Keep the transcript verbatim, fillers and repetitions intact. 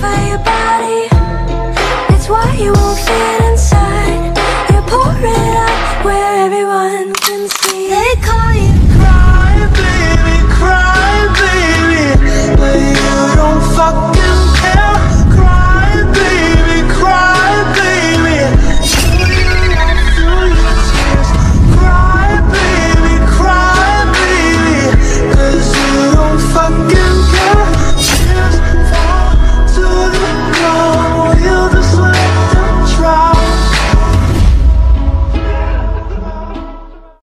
for your body. It's why you won't fit inside.